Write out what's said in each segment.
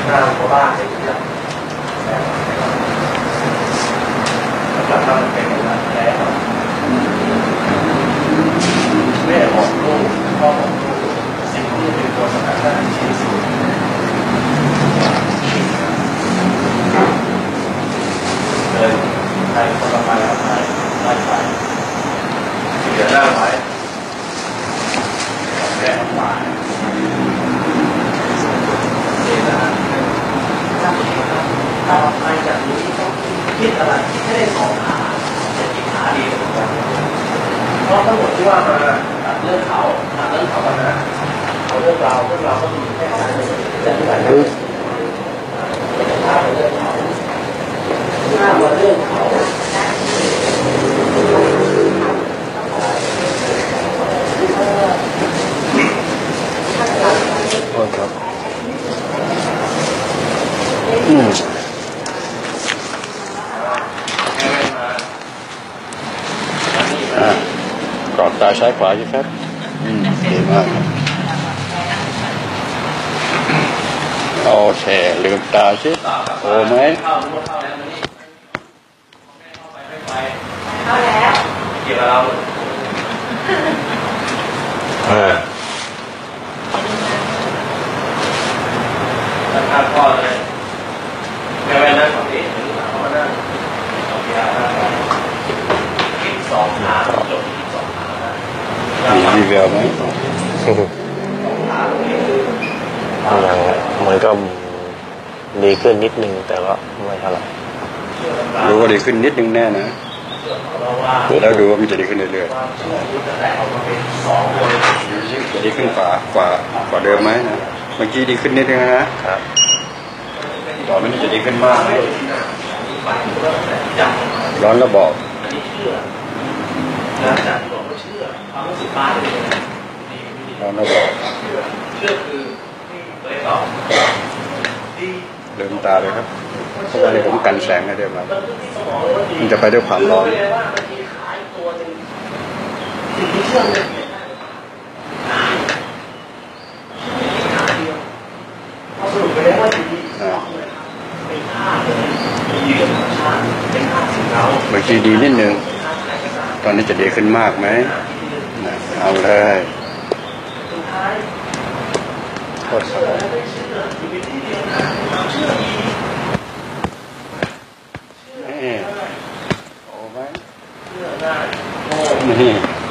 หน้าโคราชอะไรอย่างเงี้ยแล้วถ้ามันเป็นอย่างนั้นแล้วแม่บอกลูกพ่อบอกลูกสิ่งที่เป็นตัวสำคัญที่สุดเลยใครคนละไปแล้วใครไล่ไปเดี๋ยวหน้าไว้แม่ต้องมานี่นะถ้าไปจากนี้ต้องคิดอะไรคิดให้ได้2 ขาจะกี่ขาดีกว่ากันเพราะทั้งหมดที่ว่ามาตัดเรื่องเขากันนะเอาเรื่องเราก็มีแค่นั้นเองแต่ที่ไหนถ้าเป็นเรื่องเขาถ้ามาเรื่องเขาครับกรอบตาซ้ายขวาใช่ไหมครับดีมากโอเคลืมตาสิโอ้ไหมเข้าแล้วเกี่ยวกับเราข้ามข้อเลยแม่แม่นั่งฝั่งนี้เขามานั่งเอาเกียร์นั่งกิน2 ขาจบที่2 ขามีแววไหมยังมันก็ดีขึ้นนิดนึงแต่ว่าไม่เท่าไหร่รู้ว่าดีขึ้นนิดนึงแน่นะแล้วดูว่ามันจะดีขึ้นเรื่อยๆจะดีขึ้นกว่าเดิมไหมนะเมื่อกี้ดีขึ้นนิดนึงนะครับต่อไปนี้จะดีขึ้นมากไหมร้อนแล้วบอกร้อนแล้วบอกเดิมตาเลยครับเพราะว่าผมกันแสงให้เดิมครับมันจะไปด้วยความร้อนเมื่อกี้ดีนิดนึงตอนนี้จะดีขึ้นมากไหมเอาเลยโทษครับโอ้ไหมนี่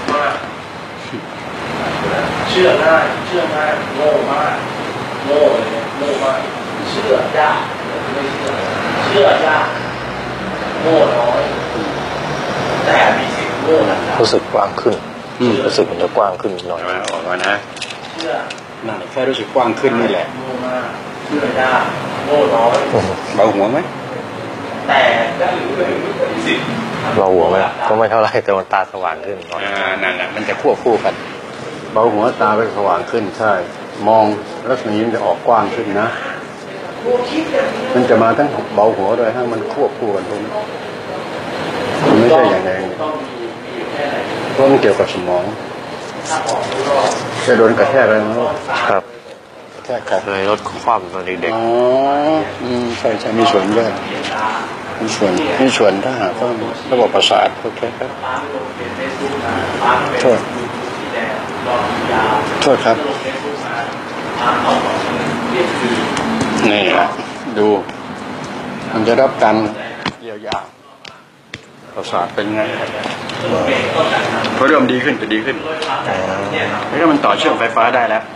เชื่อง่ายโง่มากโง่มากเชื่อยากไม่เชื่อยากโง่น้อยแต่มีสิทธิ์โง่นะรู้สึกกว้างขึ้นรู้สึกมันจะกว้างขึ้นหน่อยออกมานะนั่นแค่รู้สึกกว้างขึ้นนี่แหละโง่มากเชื่อยากโง่น้อยเบาหัวไหมแต่ก็หรือมีสิทธิ์เราหัวไหมก็ไม่เท่าไรแต่มันตาสว่างขึ้นหน่อยนั่นแหละมันจะควบคู่กันเบาหัวตาไปสว่างขึ้นใช่มองรัศมีมันจะออกกว้างขึ้นนะมันจะมาทั้งเบาหัวด้วยให้มันควบคู่กันตรงนี้มันไม่ใช่อย่างไรเพราะมันเกี่ยวกับสมองจะโดนกระแทกอะไรมั้งครับแค่ขับเลยรถคว่ำตอนเด็กๆอ๋อใช่มีส่วนด้วยมีส่วนถ้าหากว่าระบบประสาทโอเคครับโทษครับนี่แหละดูมันจะรับการเยียวยาประสาทเป็นไงพอเริ่มดีขึ้นจะดีขึ้นแล้วมันต่อเชื่อมไฟฟ้าได้แล้ว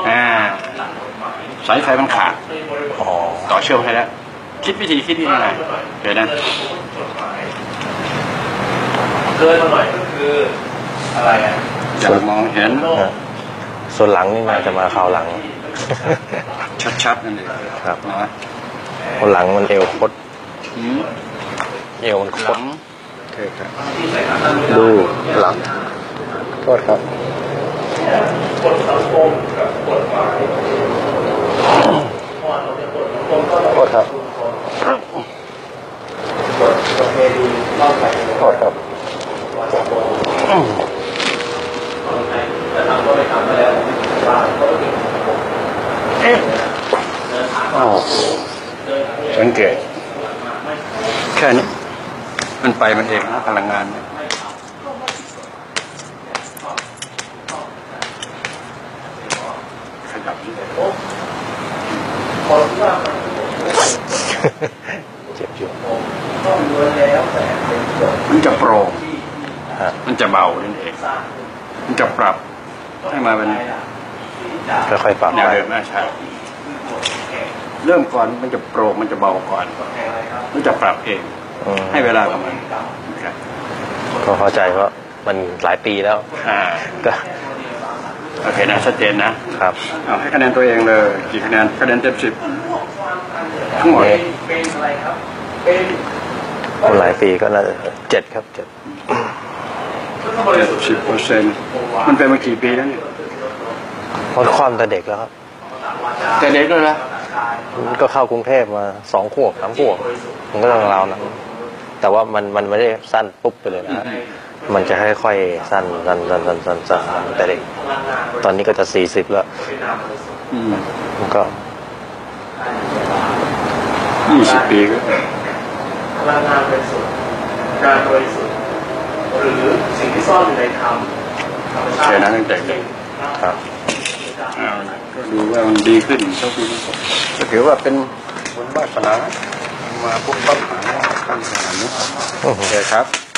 สายไฟมันขาดต่อเชื่อมให้แล้วคิดวิธียังไงเดี๋ยวนะเกินมาหน่อยก็คืออะไรอ่ะจะมองเห็นส่วนหลังนี่น่าจะมาข่าวหลังชัดๆนั่นเองครับนะคนหลังมันเอวคดเอวมันคดดูหลังโทษครับกฎสังคมกับกฎหมายโทษครับประเพณีเล่าไปโทษครับแต่ทำก็ไม่ทำไปแล้วบ้านก็ไม่เดินถามก่อนอ้าวสังเกตแค่นี้มันไปมันเองนะพลังงานเนี่ยขยับเจ็บอยู่มันจะโปร่งมันจะเบานั่นเองมันจะปรับให้มาเป็นค่อยๆปรับแนวเดิมนะใช่เริ่มก่อนมันจะโปร่งมันจะเบาก่อนมันจะปรับเองให้เวลากับมันก็เข้าใจเพราะมันหลายปีแล้วก็โอเคนะชัดเจนนะครับเอาให้คะแนนตัวเองเลยกี่คะแนนคะแนนเต็ม10ทั้งหมดคนหลายปีก็น่าจะ7ครับ7 10%มันเป็นมากี่ปีแล้วเนี่ยมันความแต่เด็กแล้วครับแต่เด็กด้วยนะมันก็เข้ากรุงเทพมา2 ขวบ 3 ขวบมันก็ต้องราวนะแต่ว่ามันไม่ได้สั้นปุ๊บไปเลยนะมันจะค่อยๆสั้นแต่เด็กตอนนี้ก็จะ40แล้วมันก็ 20 ปีก็พลังงานบริสุทธิ์การบริสุทธิ์หรือสิ่งที่ซ่อนอยู่ในธรรมใช่นะตั้งแต่เด็กครับก็ดูว่ามันดีขึ้นโชคดีก็ถือว่าเป็นบุญวาสนามาปุ๊บปั๊บหาขั้นขนาดนี้โอเคครับ